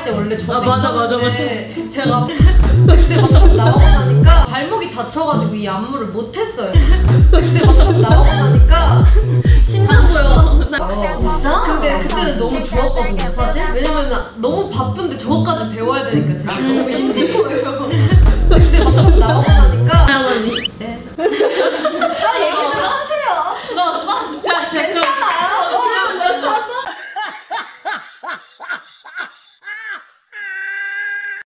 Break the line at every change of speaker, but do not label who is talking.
때 원래 저도
맞아.
제가 근데 막상 나오고 나니까 발목이 다쳐가지고 이 안무를 못했어요. 근데 막상 나오고 나니까
신나 보여.
진짜? 근데 그때는 너무 좋았거든요 사실. 왜냐면 너무 바쁜데 저거까지 배워야 되니까 제가 너무 힘든 거예요. 근데 막상 나오고 나니까